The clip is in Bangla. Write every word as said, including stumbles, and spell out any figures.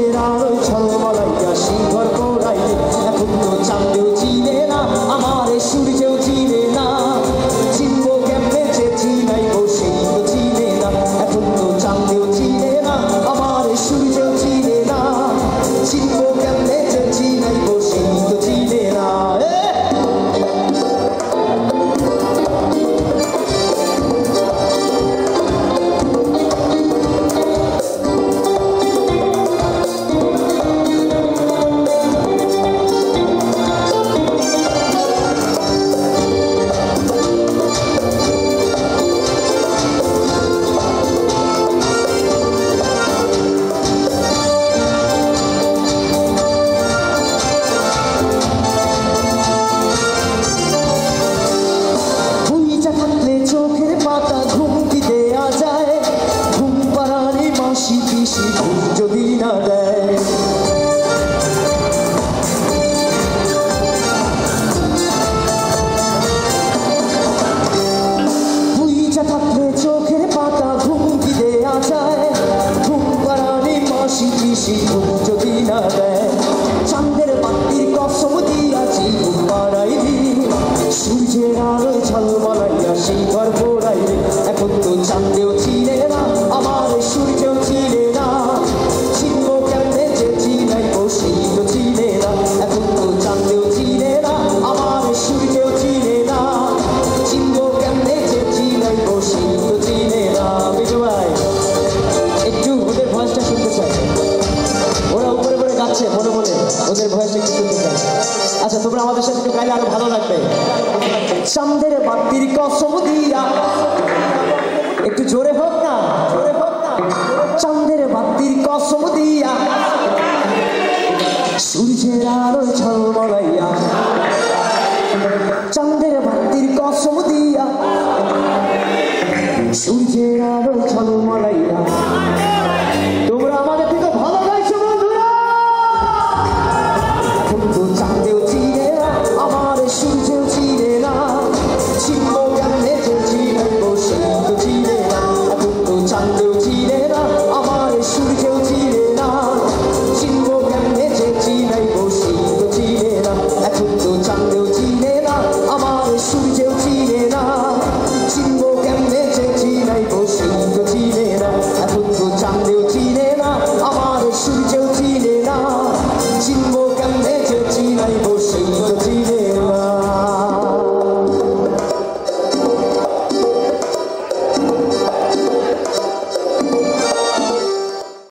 সূর্যের আলোয় ঝলমলাইয়া শিখর পোড়াইলে এখন তো চাঁদেও চিনে না আমার সূর্যেও চিনে না চিনবো কেমনে যে চিনাইব সেই তো চিনে না এখন তো চাঁদেও চিনে না আমার সূর্যেও চিনে না চিনবো কেমনে যে চিনাইব সেই তো চিনে না যদি না দেয় বুঝা থাকলে চোখের পাতা ঘুম কি দেয়া যায় ঘুম পাড়ানি মাসি পিসি ঘুম যদি না দেয় চাঁদের বাতির কসম দিয়াছি ঘুম পাড়াইবি সূর্যের আলোয় ঝলমলাইয়া শিখর পোড়াইবে এখন তো চাঁদেও চিনে না আমার সূর্যেও চিনে না চিনবো কেমনে যে চিনাইব সেই তো চিনে না এখন তো চাঁদেও চিনে না আমার সূর্যেও চিনে না চিনবো কেমনে যে চিনাইব সেই তো চিনে না বিজু ভাই একটু ওদের ভয়েসটা শুনতে চাই ওরা উপরে উপরে গাচ্ছে মনে মনে ওদের ভয়েসটা একটু শুনতে চাই আচ্ছা তোমরা আমাদের সাথে একটু গাইলে আরো ভালো লাগবে চাঁদের বাতির কসম দিয়া একটু জোরে হোক না জোরে হোক না চাঁদের বাতির কসম দিয়া সূর্যের আলোয় ঝলমলাইয়া চাঁদের বাতির কসম দিয়া সূর্যের